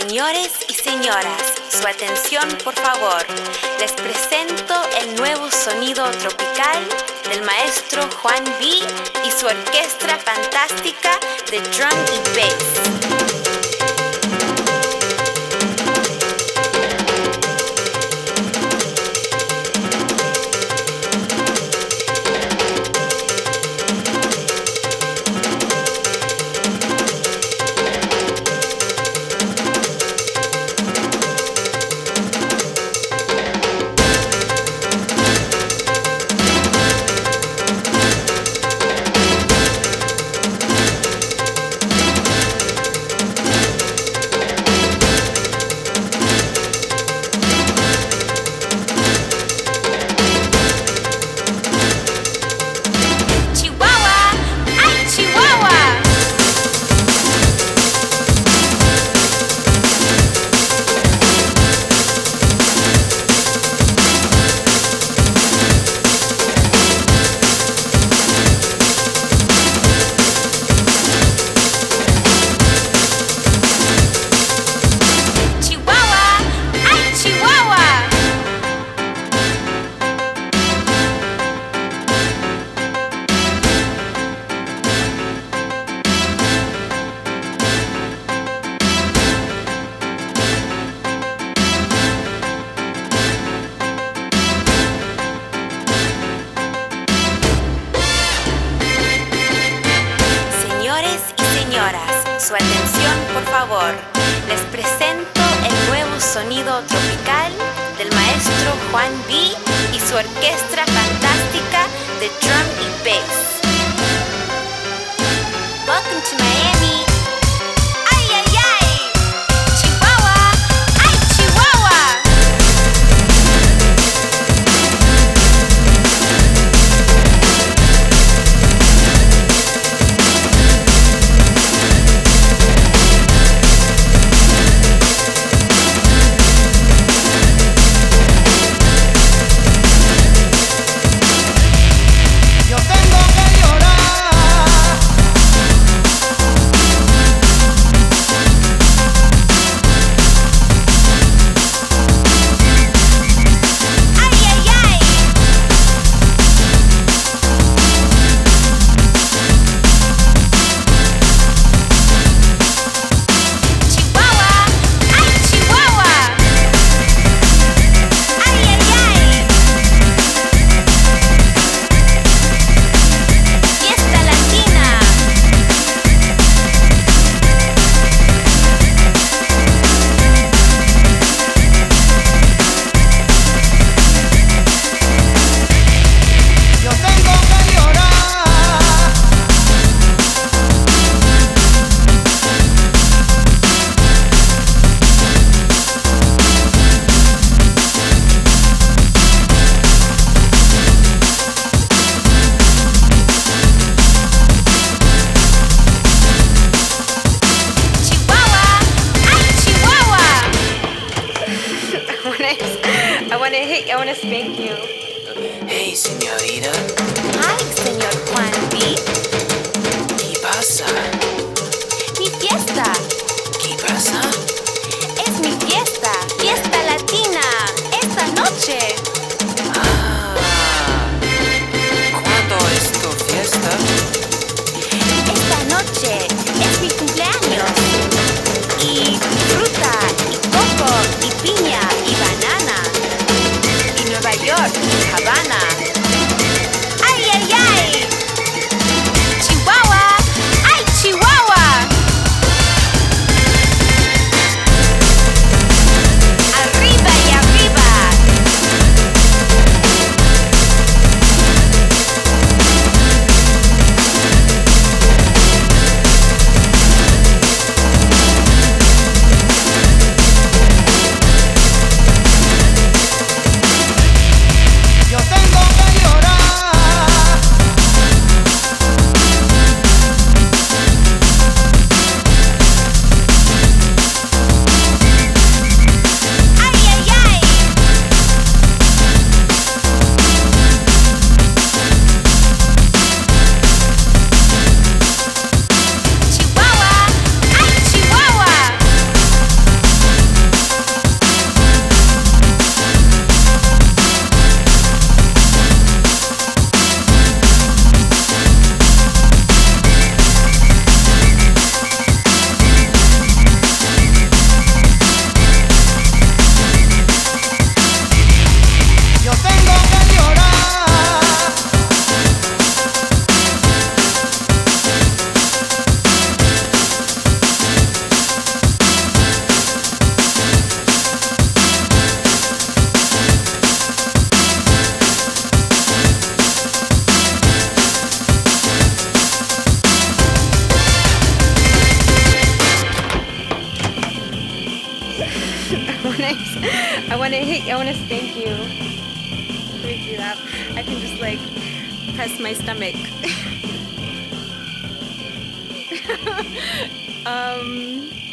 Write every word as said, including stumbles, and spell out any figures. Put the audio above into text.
Señores y señoras, su atención por favor. Les presento el nuevo sonido tropical del maestro Juan B y su orquesta fantástica de drum y bass. Su atención, por favor. Les presento el nuevo sonido tropical del maestro Juan B y su orquesta fantástica de drum y bass. Welcome to Miami. ¡Ay, ay, ay! ¡Chihuahua! ¡Ay, Chihuahua! I want to hit you, I want to spank you. Hey, señorita. Hi, señor Juan B. ¿Qué pasa? Mi fiesta. ¿Qué pasa? Es mi fiesta. Fiesta latina. Esta noche. Ah. ¿Cuándo es tu fiesta? Esta noche es mi cumpleaños. Y fruta, y coco, y piña, y banana. Y Nueva York, y Habana. ¡Ay, ay, ay! Chihuahua, ¡ay, Chihuahua! when I, I want to hit you, I want to spank you. To make you laugh. I can just like press my stomach. um...